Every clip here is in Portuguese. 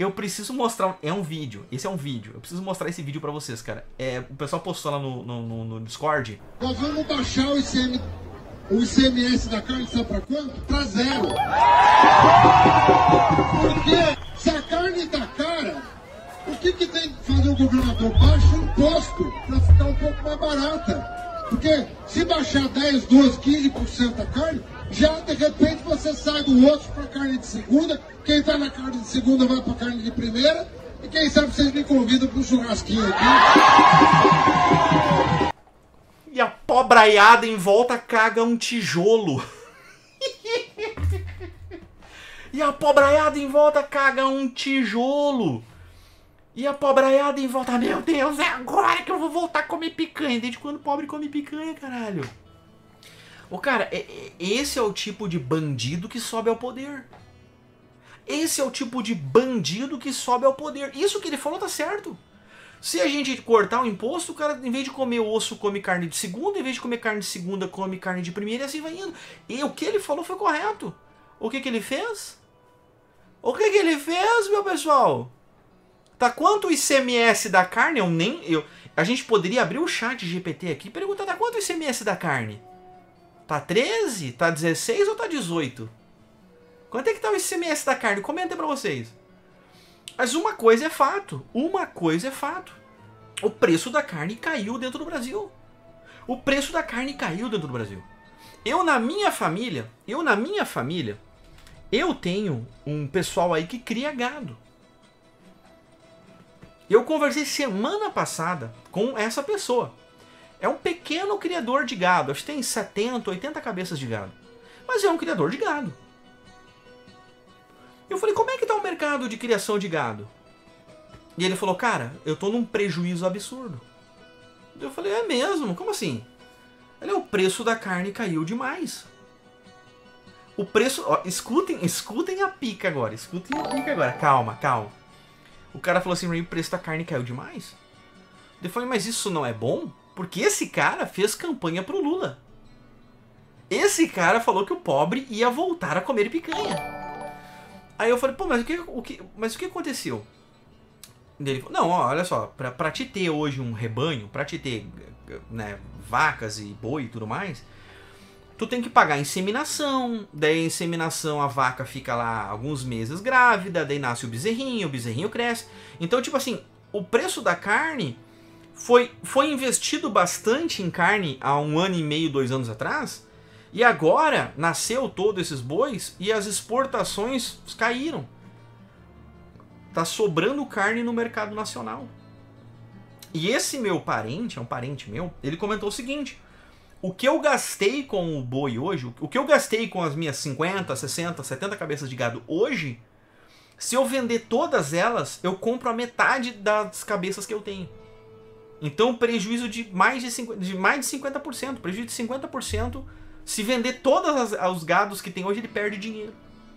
Eu preciso mostrar... É um vídeo. Esse é um vídeo. Eu preciso mostrar esse vídeo pra vocês, cara. O pessoal postou lá no Discord. Nós vamos baixar o ICMS da carne, sabe pra quanto? Pra 0. Porque se a carne tá cara, o que tem que fazer o governador? Baixa o imposto pra ficar um pouco mais barata. Porque se baixar 10, 12, 15% a carne, já de repente você sai do osso para carne de segunda. Quem tá na carne de segunda vai para carne de primeira. E quem sabe vocês me convidam para um churrasquinho aqui. E a pobraiada em volta caga um tijolo. E a pobraiada em volta caga um tijolo. E a pobraiada em volta, meu Deus, é agora que eu vou voltar a comer picanha. Desde quando o pobre come picanha, caralho? Ô, cara, esse é o tipo de bandido que sobe ao poder. Esse é o tipo de bandido que sobe ao poder. Isso que ele falou tá certo. Se a gente cortar o imposto, o cara, em vez de comer osso, come carne de segunda. Em vez de comer carne de segunda, come carne de primeira. E assim vai indo. E o que ele falou foi correto. O que ele fez? O que ele fez, meu pessoal? Tá quanto o ICMS da carne? A gente poderia abrir o chat GPT aqui e perguntar, tá quanto o ICMS da carne? Tá 13? Tá 16 ou tá 18? Quanto é que tá o ICMS da carne? Comenta aí pra vocês. Mas uma coisa é fato. Uma coisa é fato. O preço da carne caiu dentro do Brasil. O preço da carne caiu dentro do Brasil. Eu na minha família, eu tenho um pessoal aí que cria gado. Eu conversei semana passada com essa pessoa. É um pequeno criador de gado. Acho que tem 70, 80 cabeças de gado. Mas é um criador de gado. Eu falei, como é que tá o mercado de criação de gado? E ele falou, cara, eu tô num prejuízo absurdo. Eu falei, é mesmo? Como assim? Ele, o preço da carne caiu demais. O preço... Ó, escutem a pica agora. Escutem a pica agora. Calma, calma. O cara falou assim, o preço da carne caiu demais. Eu falei, mas isso não é bom? Porque esse cara fez campanha pro Lula. Esse cara falou que o pobre ia voltar a comer picanha. Aí eu falei, pô, mas o que aconteceu? Ele falou, não, ó, olha só, pra te ter hoje um rebanho, pra te ter, né, vacas e boi e tudo mais, tu tem que pagar inseminação, daí a inseminação a vaca fica lá alguns meses grávida, daí nasce o bezerrinho cresce. Então, tipo assim, o preço da carne foi investido bastante em carne há 1 ano e meio, 2 anos atrás, e agora nasceu todos esses bois e as exportações caíram. Tá sobrando carne no mercado nacional. E esse meu parente, é um parente meu, ele comentou o seguinte: o que eu gastei com o boi hoje, o que eu gastei com as minhas 50, 60, 70 cabeças de gado hoje, se eu vender todas elas, eu compro a metade das cabeças que eu tenho. Então prejuízo de mais de 50%, prejuízo de 50%, se vender todos os gados que tem hoje, ele perde dinheiro.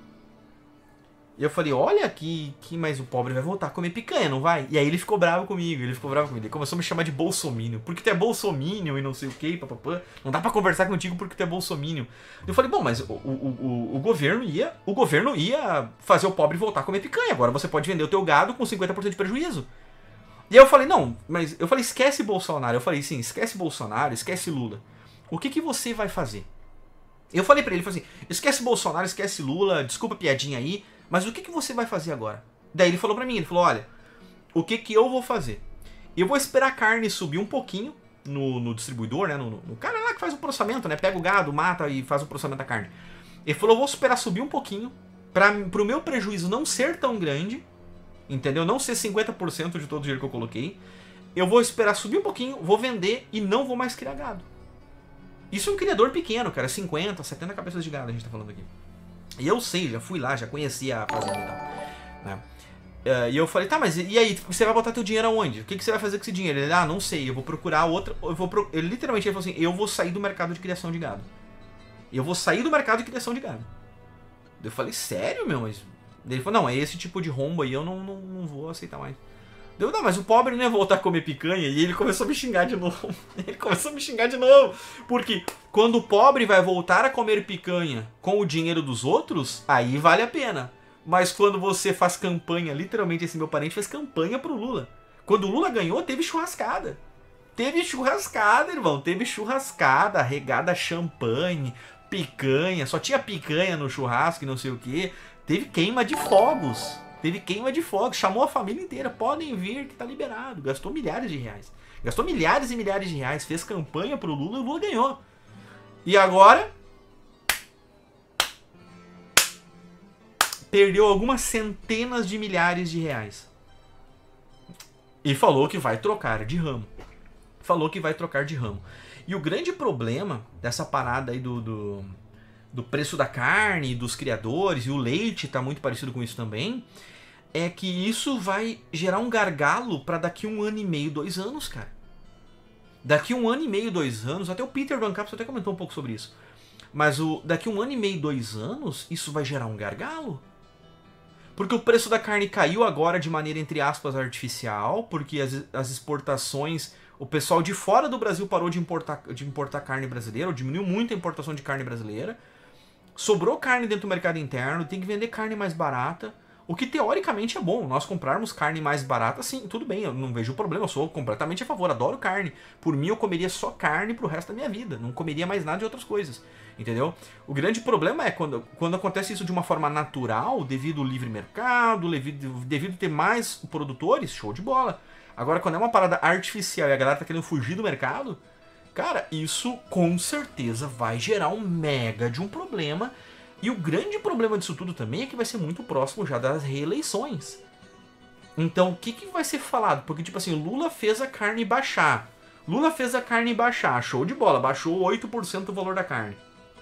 E eu falei, olha que mas o pobre vai voltar a comer picanha, não vai? E aí ele ficou bravo comigo, ele começou a me chamar de bolsominion, porque tu é bolsominion e não sei o que, papapã, não dá pra conversar contigo porque tu é bolsominion. Eu falei, bom, mas o governo ia fazer o pobre voltar a comer picanha, agora você pode vender o teu gado com 50% de prejuízo. E aí eu falei, não, mas eu falei, esquece Bolsonaro. Eu falei, sim, esquece Bolsonaro, esquece Lula. O que você vai fazer? Eu falei pra ele, falei assim, esquece Bolsonaro, esquece Lula, desculpa a piadinha aí, mas o que você vai fazer agora? Daí ele falou pra mim, ele falou, olha, o que eu vou fazer? Eu vou esperar a carne subir um pouquinho no distribuidor, né, no cara lá que faz o processamento, né, pega o gado, mata e faz o processamento da carne. Ele falou, eu vou esperar subir um pouquinho, pro meu prejuízo não ser tão grande, entendeu? Não ser 50% de todo o dinheiro que eu coloquei. Eu vou esperar subir um pouquinho, vou vender e não vou mais criar gado. Isso é um criador pequeno, cara, 50, 70 cabeças de gado a gente tá falando aqui. E eu sei, já fui lá, já conheci a fazenda e tal, né? E eu falei, tá, mas e aí, você vai botar teu dinheiro aonde? O que você vai fazer com esse dinheiro? Ele, não sei, eu vou procurar outra... Ele literalmente ele falou assim, eu vou sair do mercado de criação de gado. Eu vou sair do mercado de criação de gado. Eu falei, sério, meu? Mas... Ele falou, não, é esse tipo de rombo aí, eu não vou aceitar mais. Eu, não, mas o pobre não ia voltar a comer picanha. E ele começou a me xingar de novo. Porque quando o pobre vai voltar a comer picanha com o dinheiro dos outros, aí vale a pena. Mas quando você faz campanha, literalmente esse meu parente fez campanha pro Lula. Quando o Lula ganhou, teve churrascada. Teve churrascada, irmão. Teve churrascada, regada a champanhe, picanha. Só tinha picanha no churrasco e não sei o que. Teve queima de fogos. Teve queima de fogos. Chamou a família inteira. Podem vir que tá liberado. Gastou milhares de reais. Gastou milhares e milhares de reais. Fez campanha pro Lula e o Lula ganhou. E agora... perdeu algumas centenas de milhares de reais. E falou que vai trocar de ramo. Falou que vai trocar de ramo. E o grande problema dessa parada aí do preço da carne, dos criadores, e o leite tá muito parecido com isso também, é que isso vai gerar um gargalo para daqui 1 ano e meio, 2 anos, cara. Daqui 1 ano e meio, 2 anos, até o Peter Van Caps até comentou um pouco sobre isso. Mas daqui 1 ano e meio, 2 anos, isso vai gerar um gargalo. Porque o preço da carne caiu agora de maneira, entre aspas, artificial, porque as exportações, o pessoal de fora do Brasil parou de importar carne brasileira, ou diminuiu muito a importação de carne brasileira. Sobrou carne dentro do mercado interno, tem que vender carne mais barata, o que teoricamente é bom. Nós comprarmos carne mais barata, sim, tudo bem, eu não vejo problema, eu sou completamente a favor, adoro carne. Por mim eu comeria só carne pro resto da minha vida, não comeria mais nada de outras coisas. Entendeu? O grande problema é quando acontece isso de uma forma natural, devido ao livre mercado, devido a ter mais produtores, show de bola. Agora, quando é uma parada artificial e a galera tá querendo fugir do mercado, cara, isso com certeza vai gerar um mega de um problema. E o grande problema disso tudo também é que vai ser muito próximo já das reeleições. Então, o que vai ser falado? Porque, tipo assim, Lula fez a carne baixar. Lula fez a carne baixar, show de bola, baixou 8% o valor da carne.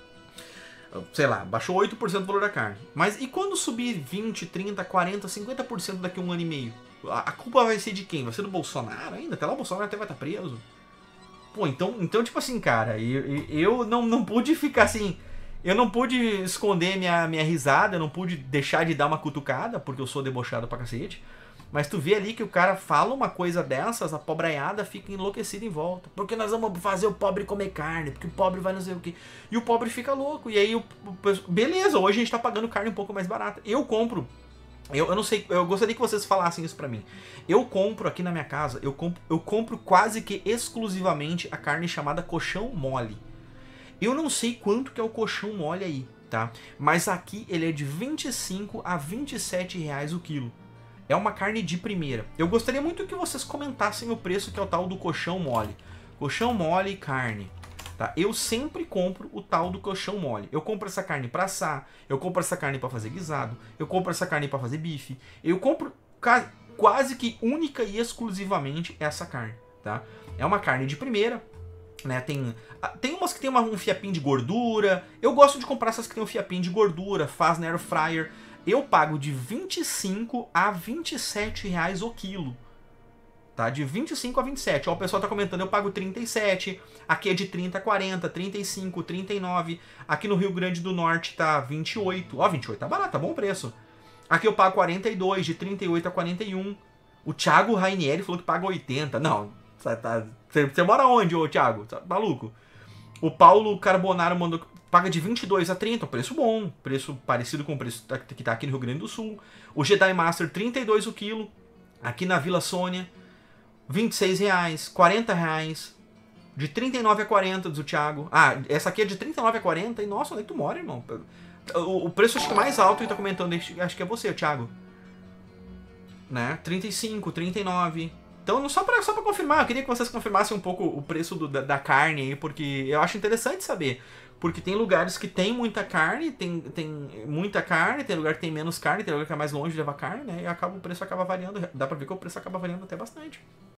Sei lá, baixou 8% o valor da carne. Mas e quando subir 20, 30, 40, 50% daqui a 1 ano e meio? A culpa vai ser de quem? Vai ser do Bolsonaro ainda? Até lá o Bolsonaro até vai estar preso. Pô, então tipo assim, cara, eu não pude ficar assim... Eu não pude esconder minha risada, eu não pude deixar de dar uma cutucada, porque eu sou debochado pra cacete. Mas tu vê ali que o cara fala uma coisa dessas, a pobraiada fica enlouquecida em volta. Porque nós vamos fazer o pobre comer carne, porque o pobre vai não sei o quê. E o pobre fica louco. E aí, beleza, hoje a gente tá pagando carne um pouco mais barata. Eu compro. Eu não sei, eu gostaria que vocês falassem isso pra mim. Eu compro aqui na minha casa, eu compro quase que exclusivamente a carne chamada colchão mole. Eu não sei quanto que é o colchão mole aí, tá? Mas aqui ele é de 25 a 27 reais o quilo. É uma carne de primeira. Eu gostaria muito que vocês comentassem o preço que é o tal do colchão mole. Colchão mole e carne. Tá? Eu sempre compro o tal do colchão mole. Eu compro essa carne para assar. Eu compro essa carne para fazer guisado. Eu compro essa carne para fazer bife. Eu compro quase que única e exclusivamente essa carne. Tá? É uma carne de primeira. Né? Tem umas que tem um fiapinho de gordura. Eu gosto de comprar essas que tem um fiapinho de gordura. Faz na air fryer. Eu pago de 25 a 27 reais o quilo. Tá? De 25 a 27. Ó, o pessoal tá comentando, eu pago 37. Aqui é de 30 a 40, 35, 39. Aqui no Rio Grande do Norte tá 28. Ó, 28 tá barato, tá bom o preço. Aqui eu pago 42, de 38 a 41. O Thiago Rainieri falou que paga 80. Não, você mora onde, ô Thiago? Tá maluco? O Paulo Carbonaro mandou... Paga de 22 a 30, preço bom, preço parecido com o preço que tá aqui no Rio Grande do Sul. O Jedi Master, 32 o quilo, aqui na Vila Sônia, 26 reais, 40 reais, de 39 a 40, diz o Thiago. Ah, essa aqui é de 39 a 40, e nossa, onde é que tu mora, irmão? O preço acho que mais alto, e tá comentando, acho que é você, Thiago. Né? 35, 39... Então, só pra confirmar, eu queria que vocês confirmassem um pouco o preço da carne aí, porque eu acho interessante saber. Porque tem lugares que tem muita carne, tem muita carne, tem lugar que tem menos carne, tem lugar que é mais longe de levar carne, né? E o preço acaba variando, dá pra ver que o preço acaba variando até bastante.